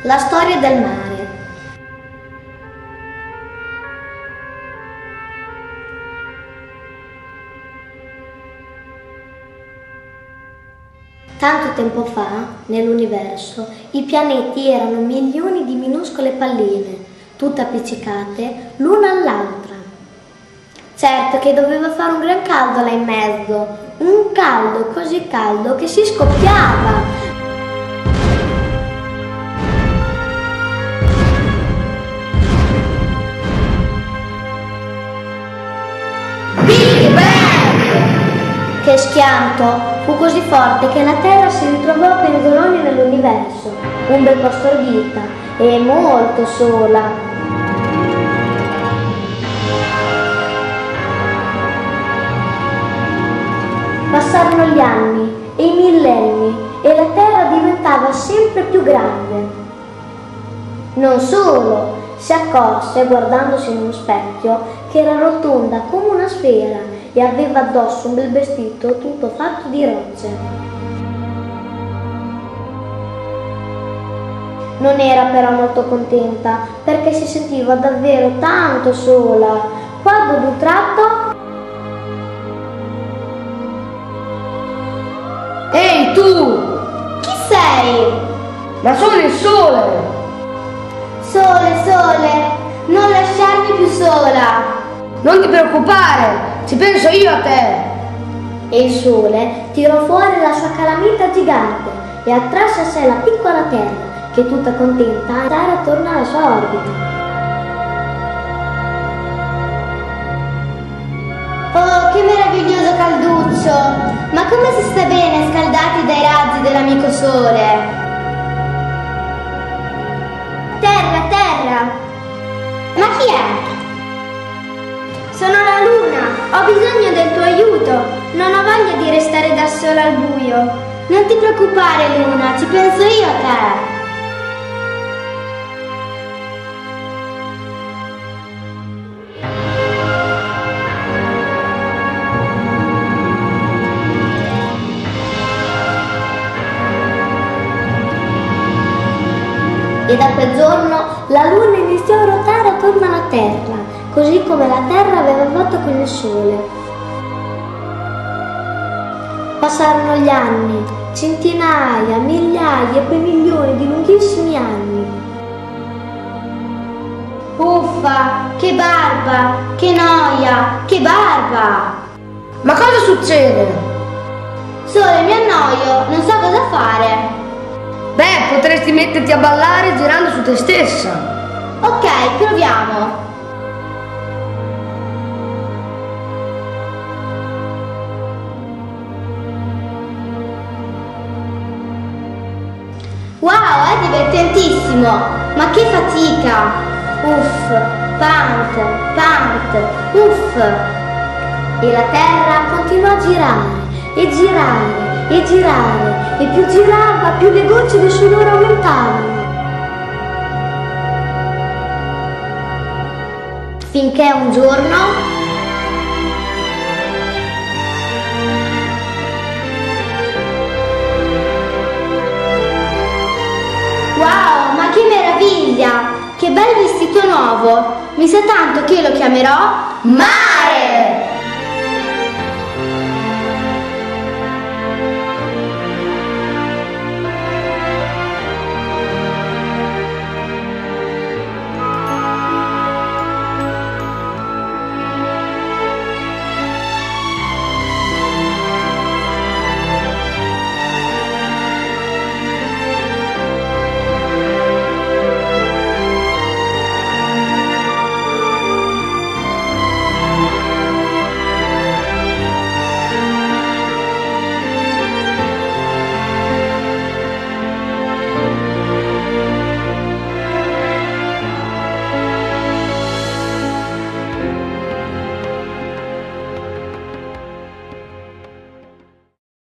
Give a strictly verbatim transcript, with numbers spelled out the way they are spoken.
La storia del mare. Tanto tempo fa, nell'universo, i pianeti erano milioni di minuscole palline, tutte appiccicate l'una all'altra. Certo che doveva fare un gran caldo là in mezzo, un caldo così caldo che si scoppiava. Che schianto fu così forte che la Terra si ritrovò penzoloni nell'universo, un bel posto a vita e molto sola. Passarono gli anni e i millenni e la Terra diventava sempre più grande. Non solo, si accorse guardandosi in uno specchio che era rotonda come una sfera e aveva addosso un bel vestito tutto fatto di rocce. Non era però molto contenta perché si sentiva davvero tanto sola, quando ad un tratto... Ehi tu! Chi sei? Ma sono il sole! Sole, sole, non lasciarmi più sola! Non ti preoccupare, ci penso io a te! E il sole tirò fuori la sua calamita gigante e attrasse a sé la piccola Terra, che tutta contenta andava attorno alla sua orbita. Oh, che meraviglioso calduccio! Ma come si sta bene scaldati dai razzi dell'amico sole? Terra, Terra! Ma chi è? Sono la luna, ho bisogno del tuo aiuto, non ho voglia di restare da sola al buio. Non ti preoccupare luna, ci penso io a te. E da quel giorno la luna iniziò a ruotare attorno alla Terra, così come la Terra aveva fatto con il Sole. Passarono gli anni, centinaia, migliaia e poi milioni di lunghissimi anni. Uffa, che barba, che noia, che barba! Ma cosa succede? Sole, mi annoio, non so cosa fare. Beh, potresti metterti a ballare girando su te stessa. Ok, proviamo. Wow, è divertentissimo! Ma che fatica! Uff, pant, pant, uff! E la Terra continuò a girare, e girare, e girare, e più girava, più le gocce del sudore aumentavano. Finché un giorno... Wow, ma che meraviglia! Che bel vestito nuovo! Mi sa tanto che lo chiamerò mare!